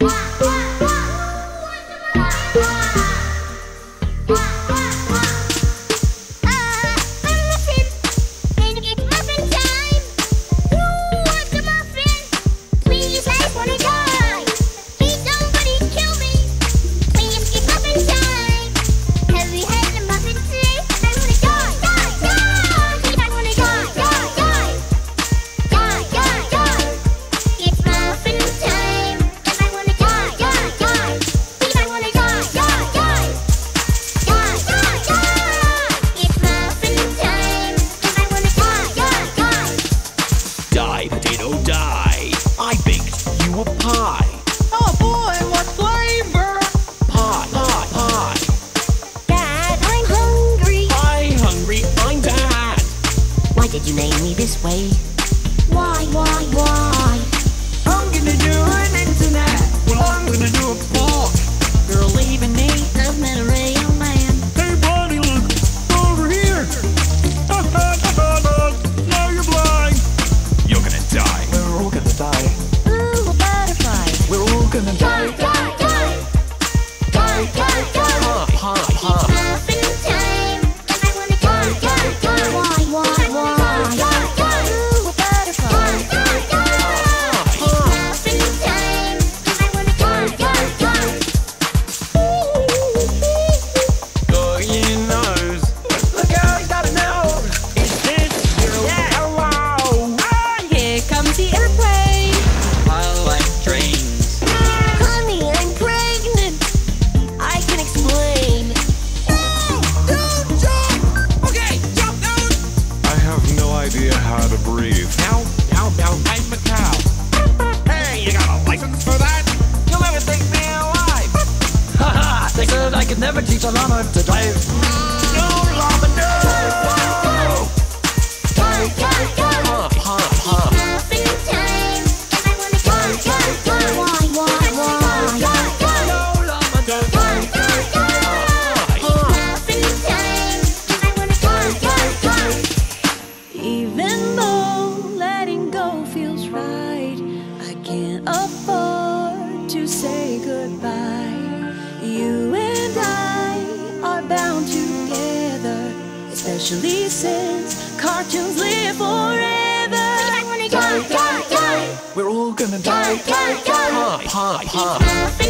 Did you name me this way? Why? I'm gonna do an internet. Well, I'm gonna do a pork. Girl leaving me, I've met a real man. Hey, buddy, look over here. Now you're blind. You're gonna die. We're all gonna die. Ooh, a butterfly. We're all gonna die. Die. Ha. Muffin time, and I wanna die. Why? Ooh, a butterfly. Muffin time, and I wanna die. Oh, your nose. Look out, he's got a nose. Is this you? Yeah. Hello. Ah, here comes the airplane. I like trains. Honey, I'm pregnant. I can explain. Don't jump. Okay, jump down. I have no idea how to breathe. Now, I'm a cow. Hey, you got a license for that? You'll never take me alive. Haha! They said I could never teach a llama to drive. No, llama, no. Muffin time, and I wanna die. Why? No, llama, don't. Muffin time, and I wanna die. Even though letting go feels right, I can't afford to say goodbye. You and I are bound together, especially since cartoons live forever. I wanna die. We're all gonna die. Die. Ha. Muffin